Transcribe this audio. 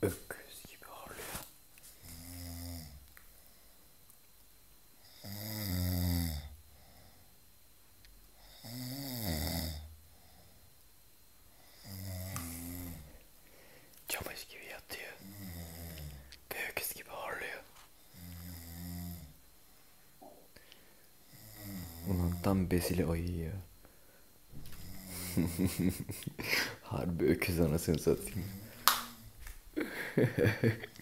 Öküz gibi horluyor. Çamaş gibi yatıyor. Bir öküz gibi horluyor. Ulan tam besili ayı ya. Harbi öküz anasını satayım.